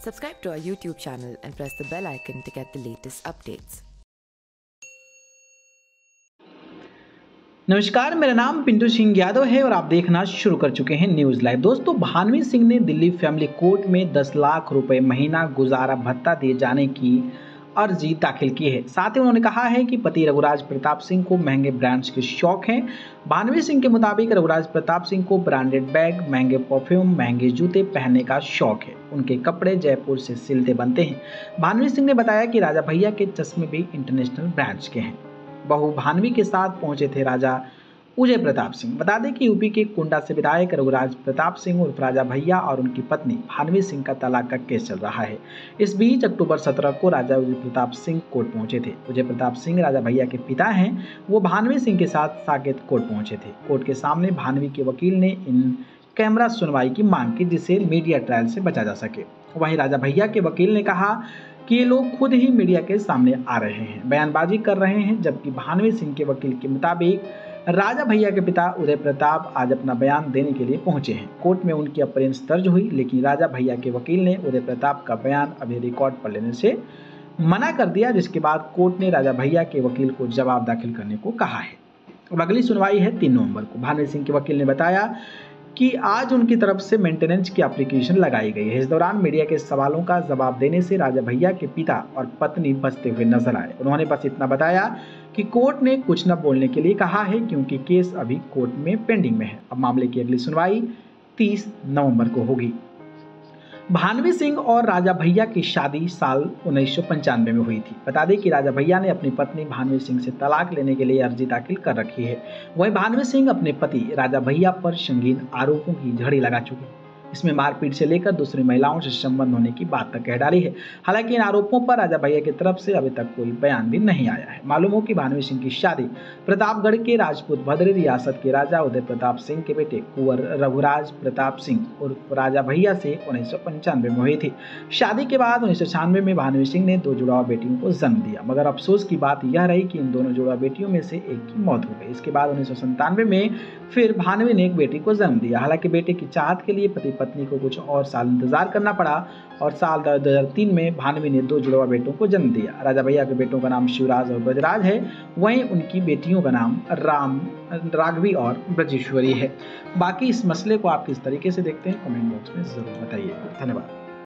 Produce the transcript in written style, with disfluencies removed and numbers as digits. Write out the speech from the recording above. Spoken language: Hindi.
Subscribe to our YouTube channel and press the bell icon to get the latest updates. नमस्कार, मेरा नाम पिंटू सिंह यादव है और आप देखना शुरू कर चुके हैं न्यूज़ लाइव। दोस्तों, भानवी सिंह ने दिल्ली फैमिली कोर्ट में 10 लाख रुपए महीना गुजारा भत्ता दिए जाने की अर्जी दाखिल की है। साथ ही उन्होंने कहा है कि पति रघुराज प्रताप सिंह को महंगे ब्रांड्स के शौक हैं। भानवी सिंह के मुताबिक रघुराज प्रताप सिंह को ब्रांडेड बैग, महंगे परफ्यूम, महंगे जूते पहनने का शौक है। उनके कपड़े जयपुर से सिलते बनते हैं। भानवी सिंह ने बताया कि राजा भैया के चश्मे भी इंटरनेशनल ब्रांड्स के हैं। बहू भानवी के साथ पहुंचे थे राजा उदय प्रताप सिंह। बता दें कि यूपी के कुंडा से विधायक रघुराज प्रताप सिंह उर्फ राजा भैया और उनकी पत्नी भानवी सिंह का तलाक का केस चल रहा है। इस बीच अक्टूबर 17 को राजा उदय प्रताप सिंह कोर्ट पहुंचे थे। उदय प्रताप सिंह राजा भैया के पिता हैं। वो भानवी सिंह के साथ साकेत कोर्ट पहुंचे थे। कोर्ट के सामने भानवी के वकील ने इन कैमरा सुनवाई की मांग की, जिससे मीडिया ट्रायल से बचा जा सके। वहीं राजा भैया के वकील ने कहा कि ये लोग खुद ही मीडिया के सामने आ रहे हैं, बयानबाजी कर रहे हैं। जबकि भानवी सिंह के वकील के मुताबिक राजा भैया के पिता उदय प्रताप आज अपना बयान देने के लिए पहुंचे हैं। कोर्ट में उनकी अपीयरेंस दर्ज हुई, लेकिन राजा भैया के वकील ने उदय प्रताप का बयान अभी रिकॉर्ड पर लेने से मना कर दिया, जिसके बाद कोर्ट ने राजा भैया के वकील को जवाब दाखिल करने को कहा है। अब अगली सुनवाई है 3 नवंबर को। भानवी सिंह के वकील ने बताया कि आज उनकी तरफ से मेंटेनेंस की एप्लीकेशन लगाई गई है। इस दौरान मीडिया के सवालों का जवाब देने से राजा भैया के पिता और पत्नी बचते हुए नजर आए। उन्होंने बस इतना बताया कि कोर्ट ने कुछ न बोलने के लिए कहा है, क्योंकि केस अभी कोर्ट में पेंडिंग में है। अब मामले की अगली सुनवाई 30 नवंबर को होगी। भानवी सिंह और राजा भैया की शादी साल 1995 में हुई थी। बता दें कि राजा भैया ने अपनी पत्नी भानवी सिंह से तलाक लेने के लिए अर्जी दाखिल कर रखी है। वहीं भानवी सिंह अपने पति राजा भैया पर संगीन आरोपों की झड़ी लगा चुकी है। इसमें मारपीट से लेकर दूसरी महिलाओं से संबंध होने की बात तक कह डाली है। हालांकि इन आरोपों पर राजा भैया की तरफ से अभी तक कोई बयान भी नहीं आया है। मालूम हो कि भानवी सिंह की शादी प्रतापगढ़ के राजपूत भद्र रियासत के राजा उदय प्रताप सिंह के बेटे कुंवर रघुराज प्रताप सिंह उर्फ राजा भैया से 1995 में हुई थी। शादी के बाद 1996 में भानवी सिंह ने 2 जुड़वा बेटियों को जन्म दिया, मगर अफसोस की बात यह रही कि इन दोनों जुड़वा बेटियों में से एक की मौत हो गई। इसके बाद 1997 में फिर भानवी ने एक बेटी को जन्म दिया। हालांकि बेटे की चाहत के लिए पति पत्नी को कुछ और साल इंतजार करना पड़ा और साल 2003 में भानवी ने 2 जुड़वा बेटों को जन्म दिया। राजा भैया के बेटों का नाम शिवराज और ब्रजराज है। वहीं उनकी बेटियों का नाम राघवी और ब्रजेश्वरी है। बाकी इस मसले को आप किस तरीके से देखते हैं, कमेंट बॉक्स में जरूर बताइए। धन्यवाद।